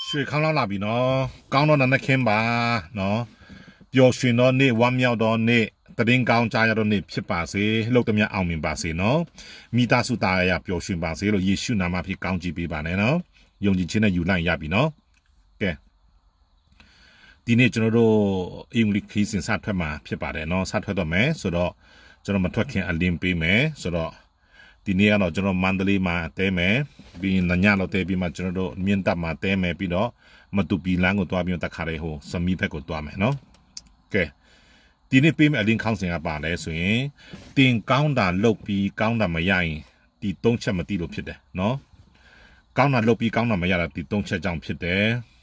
ရွှေခေါင်းလောက်လာပြီနော်ကောင်းတော့နခင်းပါနော်ပျော်ရွှင်တော့နေ့ဝမ်းမြောက်တော့နေ့တရင်ကောင်းကြားရတော့နေ့ဖြစ်ပါစေလှုပ်သမျှအောင်မြင်ပါစေနော်မိသားစုသားရပျော်ရွှင်ပါစေလို့ယေရှုနာမဖြင့်ကောင်းချီးပေးပါနဲ့နော်ယုံကြည်ခြင်းနဲ့ယူလိုက်ရပြီနော်ကဲဒီနေ့ကျွန်တော်တို့အင်္ဂလိပ်ခီးစဉ်စထွက်မှာဖြစ်ပါတယ်နော်စထွက်တော့မယ်ဆိုတော့ကျွန်တော်မထွက်ခင်အလင်းပေးမယ်ဆိုတော့ဒီနေ့ကတော့ကျွန်တော်မန္တလေးမှာတဲမယ်ပြီးညလောက်တဲပြီးမှကျွန်တော်တို့မြင်းတပ်မှာတဲမယ်ပြီးတော့မတူပီလန်းကိုတွားပြီးတခါလေးဟိုစမီဘက်ကိုတွားမယ်နော်ကဲဒီနေ့ပေးမယ်အလင်းခေါင်းစဉ်ကပါလဲဆိုရင်တင်ကောင်းတာလုတ်ပြီးကောင်းတာမရရင်ဒီ၃ချက်မသိလို့ဖြစ်တယ်နော်ကောင်းတာလုတ်ပြီးကောင်းတာမရတာဒီ၃ချက်ကြောင့်ဖြစ်တယ်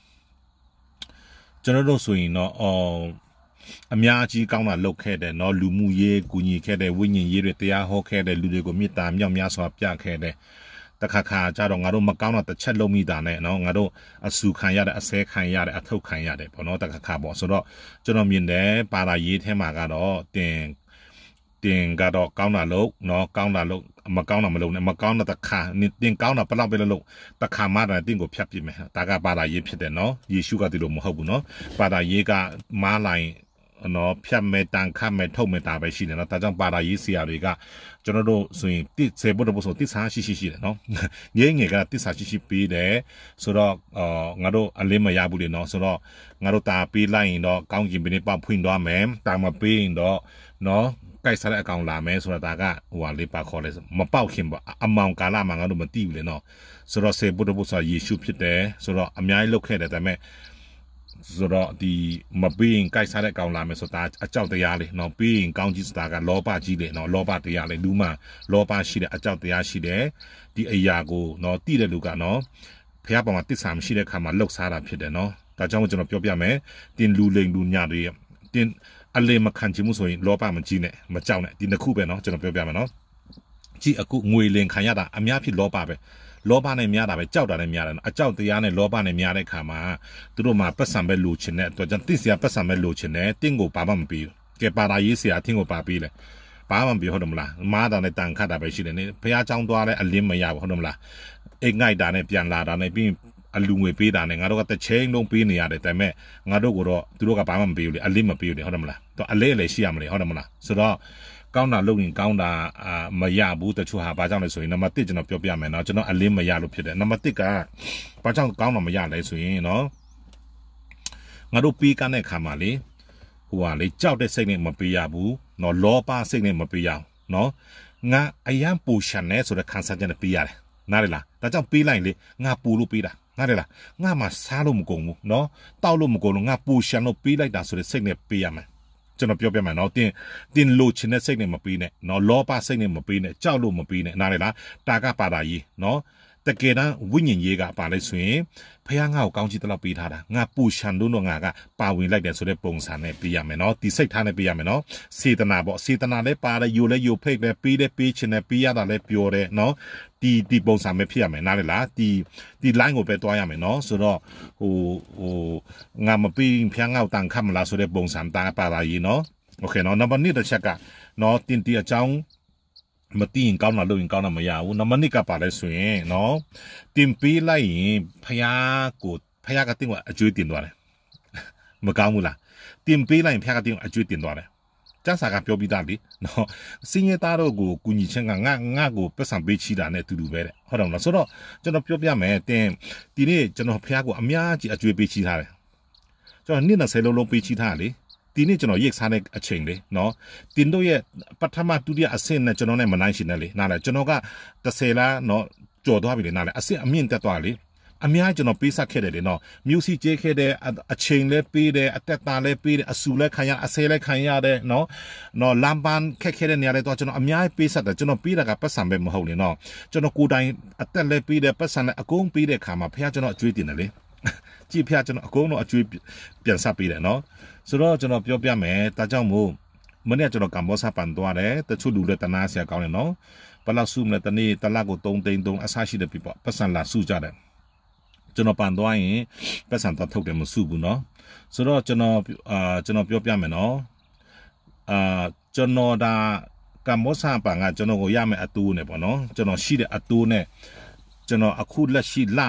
ကျွန်တော်တို့ဆိုရင်တော့အများကြီးကောင်းတာလုပ်ခဲ့တယ်เนาะလူမှုရေးကူညီခဲ့တဲ့ဝိညာဉ်ရေးတွေတရားဟောခဲ့တဲ့လူတွေကိုမေတ္တာမြောက်များစွာပြခဲ့တဲ့တခါခါကြတော့ငါတို့မကောင်းတော့တစ်ချက်လုံးမိတာနဲ့เนาะငါတို့အဆူခံရတဲ့အဆဲခံရတဲ့အထုတ်ခံရတယ်ပေါ့เนาะတခါခါပေါ့ဆိုတော့ကျွန်တော်မြင်တယ်ပါတာရေးထဲမှာကတော့တင်ကတော့ကောင်းတာလို့เนาะကောင်းတာလို့မကောင်းတာမလုပ်နဲ့မကောင်းတဲ့တခါတင်ကောင်းတာဘလောက်ပဲလို့တခါမှတော့တင်ကိုဖြတ်ပြစ်မယ်ဒါကပါတာရေးဖြစ်တယ်เนาะယေရှုကဒီလိုမဟုတ်ဘူးเนาะပါတာရေးကမားလိုက်နော်ဖြတ်မဲ့တန်ခတ်မဲ့ထုတ်မဲ့တာပဲရှိတယ်နော်ဒါကြောင့်ပါတာရေးဆရာတွေကကျွန်တော်တို့ဆိုရင်တစ်စေဖို့တော့ဆိုတစ်စားရှိတယ်နော်ငယ်ငယ်ကတစ်စားရှိပေးတယ်ဆိုတော့ငါတို့အလင်းမရဘူးလေနော်ဆိုတော့ငါတို့တာပေးလိုက်ရင်တော့ကောင်းကင်ဘင်းပေါက်ဖွင့်သွားမယ်တာမပေးရင်တော့နော်ကြိုက်စားတဲ့အကောင်လာမယ်ဆိုတာဒါကဟိုဟာလေးပါခေါ်လဲမပေါက်ခင်ပေါ့အမောင်ကာလမှာငါတို့မသိဘူးလေနော်ဆိုတော့စေဖို့တော့ဆိုယေရှုဖြစ်တယ်ဆိုတော့အများကြီးလုပ်ခဲ့တယ်ဒါပေမဲ့ဆိုတော့ဒီမပေးရင်ကြိုက်စားတဲ့ကောင်လာမယ်ဆိုတာအကြောက်တရားလေးနော်ပေးရင်ကောင်းကြီးဆိုတာကလောဘကြီးလေနော်လောဘတရားလေလူမှလောဘရှိတဲ့အကြောက်တရားရှိတယ်ဒီအရာကိုနော်တိတဲ့လူကနော်ဖះပေါ်မှာတစ္ဆာမရှိတဲ့ခါမှာလှုပ်ရှားတာဖြစ်တယ်နော်ဒါကြောင့်ကျွန်တော်ပြောပြမယ်တင်လူလိန်လူညတွေတင်အလေမခံချင်မှုဆိုရင်လောဘမကြီးနဲ့မကြောက်နဲ့ဒီနှစ်ခုပဲနော်ကျွန်တော်ပြောပြမယ်နော်ကြည့်အခုငွေလင်ခံရတာအများဖြစ်လောဘပဲလောဘနဲ့များတာပဲကြောက်တာနဲ့များတယ်အကြောက်တရားနဲ့လောဘနဲ့များတဲ့ခါမှာသူတို့မှာပတ်စံပဲလိုချင်တဲ့အတွက်ကြောင့်တိစရာပတ်စံပဲလိုချင်တယ်တင့်ကိုဘာမှမပြီးဘူးကဲပါတာရေးစရာအထင်းကိုပါပြီးလေဘာမှမပြီးဟုတ်တယ်မလားမားတာနဲ့တန်ခတ်တာပဲရှိတယ်နေဘုရားကျောင်းသွားတဲ့အလင်းမရဘူးဟုတ်တယ်မလားအိတ်ငိုက်တာနဲ့ပြန်လာတာနဲ့ပြီးအလူငွေပေးတာနဲ့ငါတို့ကတစ်ချိန်လုံးပေးနေရတယ်ဒါပေမဲ့ငါတို့ကတော့သူတို့ကဘာမှမပေးဘူးလေအလင်းမပေးဘူးလေဟုတ်တယ်မလားတော့အလေးရှိရမလဲဟုတ်တယ်မလားဆိုတော့ကောင်းတာလုပ်ရင်ကောင်းတာမရဘူးတချို့ဟာဘာကြောင့်လဲဆိုရင်နံပါတ်1ကျွန်တော်ပြောပြမယ်နော်ကျွန်တော်အလင်းမရလို့ဖြစ်တယ်နံပါတ်1ကဘာကြောင့်ကောင်းတာမရလဲဆိုရင်နော်ငါတို့ပေးကမ်းတဲ့ခါမှာလေဟိုဟာလေကြောက်တဲ့စိတ်နဲ့မပေးရဘူးနော်လောဘစိတ်နဲ့မပေးရအောင်နော်ငါအယံပူရှန်နေဆိုတဲ့ခံစားချက်နဲ့ပေးရတယ်နားလေလားဒါကြောင့်ပေးလိုက်လေငါပူလို့ပေးတာနားလေလားငါမှစားလို့မကုန်ဘူးနော်တောက်လို့မကုန်လို့ငါပူရှန်လို့ပေးလိုက်တာဆိုတဲ့စိတ်နဲ့ပေးရမယ်ကျွန်တော်ပြောပြမယ်နော်တင်လိုချင်တဲ့စိတ်နဲ့မပေးနဲ့နော်လောဘစိတ်နဲ့မပေးနဲ့ကြောက်လို့မပေးနဲ့နားလေလားတာကပါတာကြီးနော်တကယ်တမ်းဝိညာဉ်ရေးကပါလဲဆိုရင်ဖះငါ့ကိုကောင်းချီးတလောက်ပေးထားတာငါပူရှန်လို့ငါကပါဝင်လိုက်တယ်ဆိုတဲ့ပုံစံနဲ့ပေးရမယ်နော်ဒီစိတ်ထားနဲ့ပေးရမယ်နော်စေတနာပေါ့စေတနာလည်းပါတယ်ယူလည်းယူဖိတ်လည်းပေးလည်းပေးချင်တယ်ပေးရတာလည်းပြောတယ်နော်ဒီပုံစံပဲဖြစ်ရမယ်နားလေလားဒီ line ကိုပဲတွားရမယ်နော်ဆိုတော့ဟိုငါမပေးဖះငါ့ကိုတန်ခတ်မလားဆိုတဲ့ပုံစံတာပါလာရေးနော်โอเคနော်နံပါတ်2တစ်ချက်ကနော်တင်တီအကြောင်းမသိရင်ကောင်းတာလုပ်ရင်ကောင်းတာမရဘူးနံပါတ်2ကပါလဲဆိုရင်နော်တင်ပေးလိုက်ရင်ဖះကတင်ကအကျွေးတင်သွားတယ်မကောင်းဘူးလားတင်ပေးလိုက်ရင်ဖះကတင်အကျွေးတင်သွားတယ်ကျန်းစာကပြောပြီးသားလေနော်စင်ရသားတို့ကိုကူညီချင်းကငါကိုပတ်စံပေးချီတာနဲ့တူတူပဲတဲ့ဟုတ်တယ်မလားဆိုတော့ကျွန်တော်ပြောပြမယ်တင်ဒီနေ့ကျွန်တော်ဖះကိုအများကြီးအကျွေးပေးချီထားတယ်ကျွန်တော်20လုံးပေးချီထားလေဒီနေ့ကျွန်တော်ရိတ်စားတဲ့အချိန်လေနော်တင်တို့ရဲ့ပထမဒုတိယအဆင့်နဲ့ကျွန်တော်နဲ့မနိုင်ရှင်နဲ့လေနားလေကျွန်တော်က30လားနော်ကြော်သွားပြီလေနားလေအဆင့်အမြင့်တက်သွားလေအများကြီးကျွန်တော်ပေးဆက်ခဲ့တယ်လေနော်မျိုးစီကျဲခဲ့တဲ့အချိန်လဲပေးတယ်အသက်တာလဲပေးတယ်အဆူလဲခံရအဆဲလဲခံရတယ်နော်လမ်းပန်းခက်ခဲတဲ့နေရာတွေတော့ကျွန်တော်အများကြီးပေးဆက်တယ်ကျွန်တော်ပေးတာကပတ်စံပဲမဟုတ်လေနော်ကျွန်တော်ကိုယ်တိုင်အသက်လဲပေးတယ်ပတ်စံလဲအကုန်ပေးတဲ့ခါမှာဖះကျွန်တော်အကျွေးတင်တယ်လေကြည့်ဖះကျွန်တော်အကုန်လုံးအကျွေးပြန်ဆက်ပေးတယ်နော်ဆိုတော့ကျွန်တော်ပြောပြမယ်ဒါကြောင့်မို့မနေ့ကျွန်တော်ကမ္ဘောဇပန်သွားတယ်တချို့လူတွေတနာဆရာကောင်းတယ်နော်ဘလောက်စုမလဲတနေ့တလကို3သိန်း3အဆရှိတဲ့ပြပေါ့ပတ်စံလာစုကြတယ်ကျွန်တော်ပန်သွားရင်ပတ်စံတော့ထုတ်တယ်မစုဘူးနော်ဆိုတော့ကျွန်တော်ပြောပြမယ်နော်ကျွန်တော်ဒါကမ္ဘောဇပန်ကကျွန်တော်ကိုရမယ်အတူနဲ့ပေါ့နော်ကျွန်တော်ရှိတဲ့အတူနဲ့ကျွန်တော်အခုလက်ရှိ last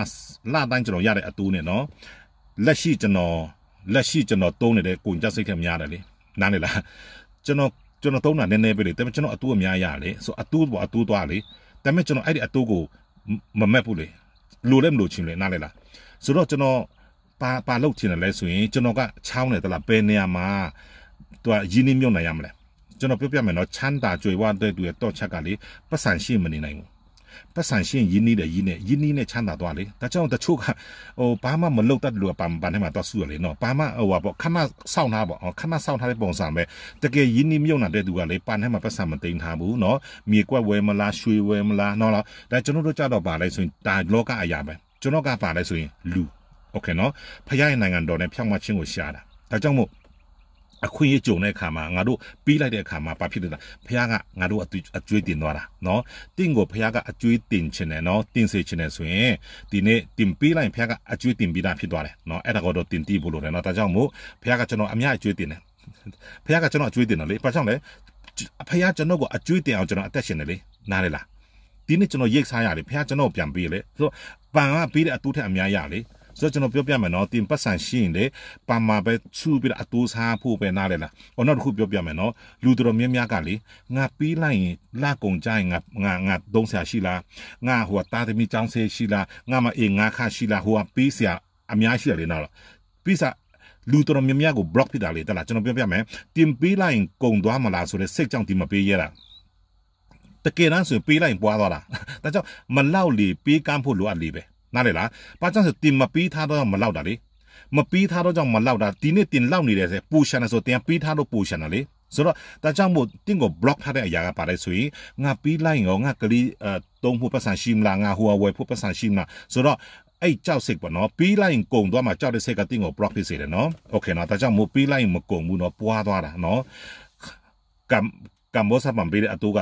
拉单ကျွန်တော်ရတဲ့အတူနဲ့နော်လက်ရှိကျွန်တော်တုံးနေတဲ့ကိုကြစိတ်ထက်များတယ်လေနားနေလားကျွန်တော်တုံးတာနည်းနည်းပဲလေဒါပေမဲ့ကျွန်တော်အတူအများရတယ်ဆိုအတူပေါ်အတူသွားလေဒါပေမဲ့ကျွန်တော်အဲ့ဒီအတူကိုမမက်ဘူးလေလိုလည်းမလိုချင်လေနားလေလားဆိုတော့ကျွန်တော်ပါလောက်ချင်တယ်လဲဆိုရင်ကျွန်တော်ကချောင်းတယ်တလားဘယ်နေရာမှာသူကရင်းနှီးမြုပ်နိုင်ရမလဲကျွန်တော်ပြောပြမယ်နော်ချမ်းသာကြွယ်ဝတဲ့သူရဲ့တော့ချက်ကလေပတ်စံရှင်းမနေနိုင်ဘူးပတ်စံရှင်းရင်းနှီးတယ်ရင်းနဲ့ချမ်းသာသွားလေဒါကြောင့်တချို့ကဘာမှမလုပ်တတ်လို့ပန်ထဲမှာတော့ဆူရလေနော်ဘာမှပေါ့ခဏစောင့်ထားပေါ့ခဏစောင့်ထားတဲ့ပုံစံပဲတကယ်ရင်းနှီးမြုပ်နေတဲ့သူကလေပန်ထဲမှာပတ်စံမသိမ်းထားဘူးနော်မြေကွက်ဝဲမလားရွှေဝဲမလားနော်ဒါကျွန်တော်တို့ကြတော့ပါလဲဆိုရင်ဒါလောကအရာပဲကျွန်တော်ကပါလဲဆိုရင်လူโอเคနော်ဖခင်ရဲ့နိုင်ငံတော်နဲ့ဖြောင့်မချင်းကိုရှာတာဒါကြောင့်မို့အခွင့်အရေးကြုံတဲ့အခါမှာငါတို့ပြီးလိုက်တဲ့အခါမှာဘာဖြစ်လဲဖခင်ကငါတို့အကျွေးတင်သွားတာနော်တင်းကိုဖခင်ကအကျွေးတင်ချင်တယ်နော်တင်စေချင်တယ်ဆိုရင်ဒီနေ့တင်ပြီးလိုက်ဖခင်ကအကျွေးတင်ပြီးသားဖြစ်သွားတယ်နော်အဲ့ဒါကတော့တင်တီးဖို့လို့တယ်နော်ဒါကြောင့်မို့ဖခင်ကကျွန်တော်အများအကျွေးတင်တယ်ဖခင်ကကျွန်တော်အကျွေးတင်တယ်လေဘာကြောင့်လဲဖခင်ကျွန်တော်ကိုအကျွေးတင်အောင်ကျွန်တော်အသက်ရှင်တယ်လေနားလေလားဒီနေ့ကျွန်တော်ရိတ်စားရတယ်ဖခင်ကျွန်တော်ပြန်ပေးလေဆိုတော့ပန်ကပြီးတဲ့အတူထက်အများရလေဆိုတော့ကျွန်တော်ပြောပြမယ်နော်တင်ပတ်စံရှိရင်လေပန်မှာပဲချူပြီးအတူစားဖို့ပဲနားလေလားနောက်တစ်ခုပြောပြမယ်နော်လူတော်များများကလေငါပြီးလိုက်ရင်လာကုန်ကြရင်ငါသုံးဆရာရှိလားငါဟိုတာသမီចောင်းဆေးရှိလားငါမအေးငါခါရှိလားဟိုပြီးဆရာအများရှိတယ်နော်ပြီးစားလူတော်များများကို block ဖြစ်တာလေတလားကျွန်တော်ပြောပြမယ်တင်ပြီးလိုက်ရင်ကုန်သွားမလားဆိုတဲ့စိတ်ကြောင့်ဒီမပေးရတာတကယ်တမ်းဆိုပေးလိုက်ပွားသွားတာဒါကြောင့်မလောက်လေပေးကမ်းဖို့လိုအပ်လေပဲနားလေလားဘာကြောင့်ဆိုတင်မပေးထားတော့မလောက်တာလေမပေးထားတော့ကြောင့်မလောက်တာဒီနေ့တင်လောက်နေတယ်ဆိုပူရှန်တယ်ဆိုတင်ပေးထားတော့ပူရှန်တယ်လေဆိုတော့ဒါကြောင့်မို့တင်ကို block ထားတဲ့အရာကပါတယ်ဆိုရင်ငါပေးလိုက်ရောငါကလေးတုံးဖို့ပတ်စံရှိမလားငါဟိုဝယ်ဖို့ပတ်စံရှိမလားဆိုတော့အဲ့ကြောက်စိတ်ပေါ့နော်ပေးလိုက်ရင်ကုန်သွားမှကြောက်တဲ့စိတ်ကတင်ကို block ဖြစ်စေတယ်နော်โอเคနော်ဒါကြောင့်မို့ပေးလိုက်ရင်မကုန်ဘူးနော်ပွားသွားတာနော်ကမ်ဘောဆာပန်ပေးတဲ့အတူက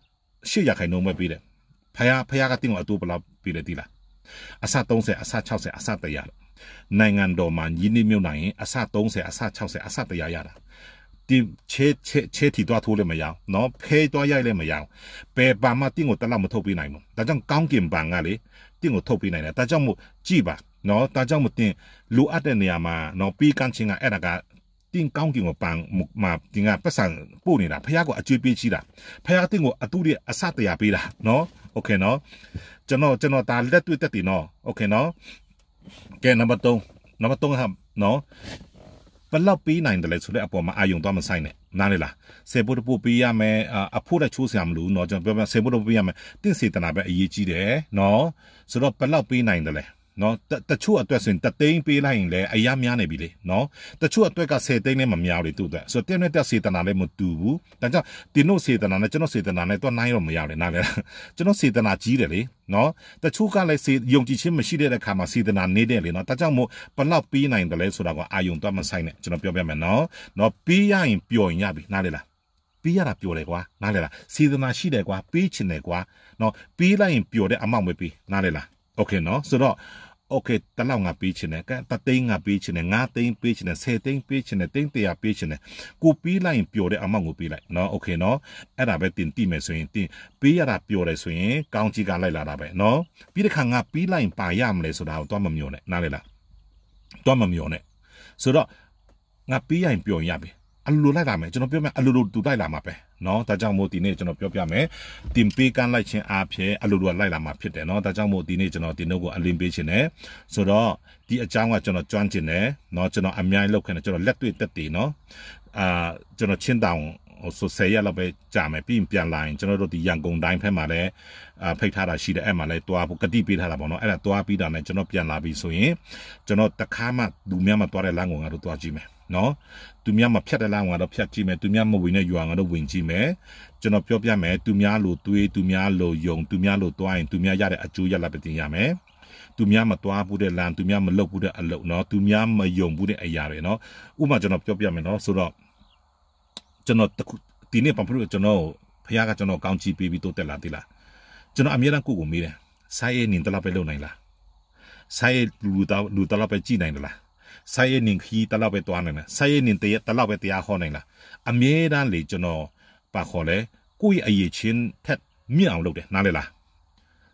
800ခိုင်နှုန်းပဲပေးတယ်ဖယားကတင်ကိုအတူဘယ်လောက်ပေးလဲဒီလားအစ30အစ60အစ100နိုင်ငံတော်မှာရင်းနှီးမြုပ်နိုင်ရင်အစ30အစ60အစ100ရတာဒီချဲတီတော့ထိုးလည်းမရအောင်နော်ဖဲတော့ရိုက်လည်းမရအောင်ဘယ်ပါမှတင်းကိုတလောက်မထုတ်ပေးနိုင်ဘူးဒါကြောင့်ကောင်းကင်ဘန်ကလေတင်းကိုထုတ်ပေးနိုင်တယ်ဒါကြောင့်မို့ကြည်ပါနော်ဒါကြောင့်မို့တင်းလိုအပ်တဲ့နေရာမှာနော်ပြီးကန်းချင်းကအဲ့ဒါကတင်းကောင်းကင်ကိုပန်မှာတင်းကပတ်စံပို့နေတာဖះကိုအကျွေးပေးချီတာဖះတင်းကိုအတူတည်းအစ100ပေးတာနော်โอเคနော်ကျွန်တော်ဒါလက်တွေ့တက်တယ်နော်โอเคနော်ကဲနံပါတ်3ဟာနော်ဘယ်လောက်ပေးနိုင်တယ်လဲဆိုတဲ့အပေါ်မှာအာယုံတော့မဆိုင်နဲ့နားလေလားစေဖို့တဖို့ပေးရမယ်အဖို့တဲ့ချိုးဆရာမလို့နော်ကျွန်တော်ပြောပြစေဖို့တဖို့ပေးရမယ်တင့်စေတနာပဲအရေးကြီးတယ်နော်ဆိုတော့ဘယ်လောက်ပေးနိုင်တယ်လဲနော်တချို့အတွက်ဆိုရင်တသိန်းပေးလိုက်ရင်လည်းအရာများနေပြီလေနော်တချို့အတွက်က10သိန်းနဲ့မများလေသူ့အတွက်ဆိုတော့တင်းနဲ့တက်စေတနာလည်းမတူဘူးဒါကြောင့်တင်းတို့စေတနာနဲ့ကျွန်တော်စေတနာနဲ့တော့နိုင်တော့မရလေနားလေကျွန်တော်စေတနာကြီးတယ်လေနော်တချို့ကလည်းယုံကြည်ခြင်းမရှိတဲ့အခါမှာစေတနာနေတဲ့လေနော်ဒါကြောင့်မို့ဘလောက်ပေးနိုင်တယ်လဲဆိုတာကအာယုံတော့မဆိုင်နဲ့ကျွန်တော်ပြောပြမယ်နော်ပေးရရင်ပျော်ရင်ရပြီနားလေလားပေးရတာပျော်တယ်ကွာနားလေလားစေတနာရှိတယ်ကွာပေးချင်တယ်ကွာနော်ပေးလိုက်ရင်ပျော်တဲ့အမောက်မပေးနားလေလားโอเคနော်ဆိုတော့โอเคတလောက်ငါပေးချင်တယ်ကဲတသိန်းငါပေးချင်တယ်9သိန်းပေးချင်တယ်10သိန်းပေးချင်တယ်သိန်း100ပေးချင်တယ်ကိုပေးလိုက်ရင်ပျော်တဲ့အမောက်ကိုပေးလိုက်နော်โอเคနော်အဲ့ဒါပဲတင်တိမယ်ဆိုရင်တင်ပေးရတာပျော်တယ်ဆိုရင်ကောင်းကြီးကလိုက်လာတာပဲနော်ပြီးတဲ့ခါငါပေးလိုက်ရင်ပါရမလဲဆိုတာကိုတော့မမျောနဲ့နားလေလားတော့မမျောနဲ့ဆိုတော့ငါပေးရရင်ပျော်ရပြီအလိုလိုက်လာမယ်ကျွန်တော်ပြောမယ်အလိုတူလိုက်လာမှာပဲနော်ဒါကြောင့်မို့ဒီနေ့ကျွန်တော်ပြောပြမယ်တင်ပေးကမ်းလိုက်ခြင်းအားဖြင့်အလိုလိုက်လာမှာဖြစ်တယ်နော်ဒါကြောင့်မို့ဒီနေ့ကျွန်တော်တင်တို့ကိုအလင်းပေးခြင်းနဲ့ဆိုတော့ဒီအကြောင်းကကျွန်တော်ကျွမ်းကျင်တယ်နော်ကျွန်တော်အများကြီးလောက်ခဲ့တယ်ကျွန်တော်လက်တွေ့တက်တည်နော်ကျွန်တော်ချင်းတောင်ဆို10ရက်လောက်ပဲကြာမယ်ပြီးပြန်လာရင်ကျွန်တော်တို့ဒီရန်ကုန်တိုင်းဖက်မှာလည်းဖိတ်ထားတာရှိတယ်အဲ့မှာလည်းတွားဖို့ကတိပေးထားတာပေါ့နော်အဲ့ဒါတွားပြီးတာနဲ့ကျွန်တော်ပြန်လာပြီဆိုရင်ကျွန်တော်တခါမှလူများမှတွားတဲ့လမ်းကိုငါတို့တွားကြည့်မယ်နော်သူများမဖြတ်တဲ့လမ်းကတော့ဖြတ်ကြည့်မယ်သူများမဝင်တဲ့ရွာကတော့ဝင်ကြည့်မယ်ကျွန်တော်ပြောပြမယ်သူများလိုတွေးသူများလိုယုံသူများလိုတွားရင်သူများရတဲ့အကျိုးရလဒ်ပဲတင်ရမယ်သူများမတွားဘူးတဲ့လမ်းသူများမလုပ်ဘူးတဲ့အလုပ်နော်သူများမယုံဘူးတဲ့အရာတွေနော်ဥပမာကျွန်တော်ပြောပြမယ်နော်ဆိုတော့ကျွန်တော်ဒီနေ့ပတ်လို့ကျွန်တော်ဖခင်ကကျွန်တော်ကောင်းချီးပေးပြီးတိုးတက်လာသေးလားကျွန်တော်အမြဲတမ်းကိုမေးတယ်ဆိုင်ရဲ့နင်တလောက်ပဲလုပ်နိုင်လားဆိုင်ရဲ့လူတလောက်ပဲကြည့်နိုင်လားဆိုင်ရဲ့နင်ခီတလောက်ပဲတွားနိုင်လားဆိုင်ရဲ့နင်တလောက်ပဲတရားဟောနိုင်လားအမြဲတမ်းလေကျွန်တော်ပါခေါ်လဲကိုယ့်ရဲ့အရေးချင်းထက်မြင့်အောင်လုပ်တယ်နားလေလားဆိုတော့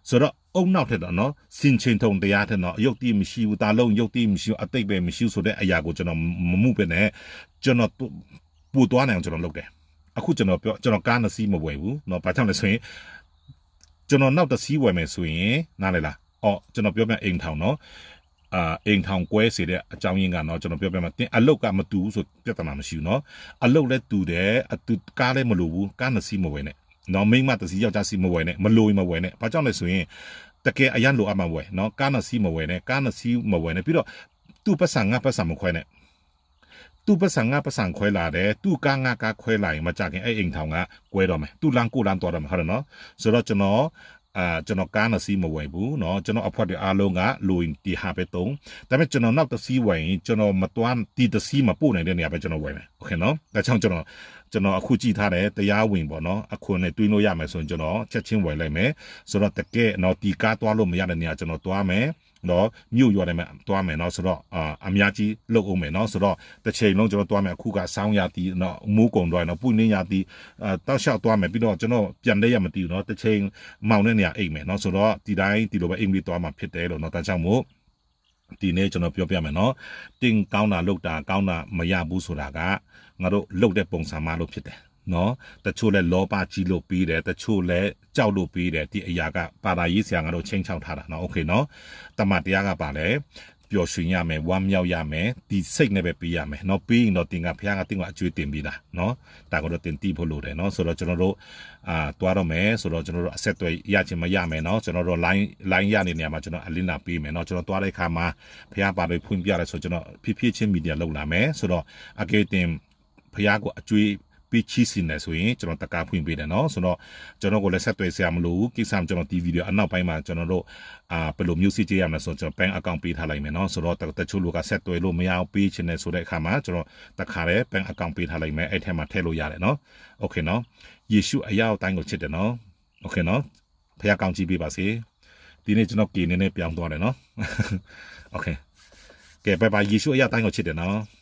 အုံနောက်ထက်တော့နော်စင်ချင်းထုံတရားထက်နော်ရုပ်တိမရှိဘူးတာလုံးရုပ်တိမရှိဘူးအတိတ်ပဲမရှိဘူးဆိုတဲ့အရာကိုကျွန်တော်မမှုပဲနဲ့ကျွန်တော်ပူသွားနိုင်အောင်ကျွန်တော်လုပ်တယ်အခုကျွန်တော်ပြောကျွန်တော်ကားနှစ်စီးမဝယ်ဘူးနော်ဘာကြောင့်လဲဆိုရင်ကျွန်တော်နောက်တစ်စီးဝယ်မယ်ဆိုရင်နားလေလားအော်ကျွန်တော်ပြောပြအိမ်ထောင်နော်အိမ်ထောင်ကွဲစေတဲ့အကြောင်းရင်းကတော့ကျွန်တော်ပြောပြမှာတင်အလုတ်ကမတူဘူးဆိုပြဿနာမရှိဘူးနော်အလုတ်လည်းတူတယ်အတူကားလည်းမလိုဘူးကားနှစ်စီးမဝယ်နဲ့နော်မိမတစ်စီးယောက်ျားစီးမဝယ်နဲ့မလိုရင်မဝယ်နဲ့ဘာကြောင့်လဲဆိုရင်တကယ်အရန်လိုအပ်မှဝယ်နော်ကားနှစ်စီးမဝယ်နဲ့ကားနှစ်စီးမဝယ်နဲ့ပြီးတော့သူ့ပတ်စံငါပတ်စံမခွဲနဲ့သူ့ပတ်စံငါပတ်စံခွဲလာတယ်သူ့ကားငါကားခွဲလာရင်မကြခင်အဲ့အိမ်ထောင်ကကွဲတော့မယ်သူ့လမ်းကိုလမ်းသွားတော့မယ်ဟုတ်တယ်နော်ဆိုတော့ကျွန်တော်ကားနှစ်စီးမဝယ်ဘူးเนาะကျွန်တော်အဖွက်တွေအားလုံးကလိုရင်တီဟာပဲတုံးဒါပေမဲ့ကျွန်တော်နောက်တစ်စီးဝယ်ရင်ကျွန်တော်မတွန်းတီတစ်စီးမပို့နိုင်တဲ့နေရာပဲကျွန်တော်ဝယ်မယ်โอเคเนาะဒါကြောင့်ကျွန်တော်အခုကြည့်ထားတယ်တရားဝင်ပေါ့เนาะအခုနဲ့တွေးလို့ရမယ်ဆိုရင်ကျွန်တော်ချက်ချင်းဝယ်လိုက်မယ်ဆိုတော့တကယ်เนาะတီကားတွားလို့မရတဲ့နေရာကျွန်တော်တွားမယ်နော်မြို့ရွာတယ်မှာတွားမယ်နော်ဆိုတော့အများကြီးလုပ်အောင်မယ်နော်ဆိုတော့တစ်ချိန်လုံးကျွန်တော်တွားမယ်အခုကစောင်းရသည်နော်မိုးကုံတွားနော်ပုနေရသည်တောက်လျှောက်တွားမယ်ပြီးတော့ကျွန်တော်ပြန်လဲရမသိဘူးနော်တစ်ချိန်မောင်တဲ့နေရာအိမ်မယ်နော်ဆိုတော့ဒီတိုင်းဒီလိုပဲအိမ်ပြီးတွားမှာဖြစ်တယ်လို့နော်ဒါကြောင့်မို့ဒီနေ့ကျွန်တော်ပြောပြမယ်နော်တင်ကောင်းတာလုပ်တာကောင်းတာမရဘူးဆိုတာကငါတို့လုပ်တဲ့ပုံစံမှလို့ဖြစ်တယ်နော်တချို့လဲလောဘကြီးလို့ပြီးတယ်တချို့လဲကြောက်လို့ပြီးတယ်ဒီအရာကပါတာရေးဆရာငါတို့ချင်းချောက်ထားတာနော်โอเคနော်တမန်တရားကပါလဲပျော်ရွှင်ရမယ်ဝမ်းမြောက်ရမယ်ဒီစိတ်နဲ့ပဲပြီးရမယ်နော်ပြီးရင်တော့တင်ကဖခင်ကတင်ကအကျွေးတင်ပြီးတာနော်ဒါကတော့တင်တီးဖို့လိုတယ်နော်ဆိုတော့ကျွန်တော်တို့တွားတော့မယ်ဆိုတော့ကျွန်တော်တို့အဆက်အသွယ်ရချင်မရမယ်နော်ကျွန်တော်တို့ line ရနေတဲ့နေရာမှာကျွန်တော်အလင်းလာပေးမယ်နော်ကျွန်တော်တွားတဲ့အခါမှာဖခင်ပါလို့ဖွင့်ပြရဲဆိုကျွန်တော်ဖြည်းဖြည်းချင်းမီဒီယာလောက်လာမယ်ဆိုတော့အကေတင်ဖခင်ကအကျွေးပြီးချီစင်နေဆိုရင်ကျွန်တော်တကားဖွင့်ပေးတယ်နော်ဆိုတော့ကျွန်တော်ကိုလည်းဆက်သွယ်ဆရာမလို့ကိစ္စကျွန်တော်ဒီဗီဒီယိုအနောက်ပိုင်းမှာကျွန်တော်တို့ဘယ်လိုမျိုးစီကြရမလဲဆိုတော့ကျွန်တော် bank account ပေးထားလိုက်မယ်နော်ဆိုတော့တချို့လူကဆက်သွယ်လို့မရအောင်ပေးချင်တယ်ဆိုတဲ့အခါမှာကျွန်တော်တခါလဲ bank account ပေးထားလိုက်မယ်အဲ့ထဲမှာထည့်လို့ရတယ်နော်โอเคနော်ယေရှုအရာအတိုင်းကိုချစ်တယ်နော်โอเคနော်ဖခင်ကောင်းချီးပေးပါစေဒီနေ့ကျွန်တော်ကင်းနေပြောင်းသွားတယ်နော်โอเคကဲဘိုင်ဘိုင်ယေရှုအရာအတိုင်းကိုချစ်တယ်နော်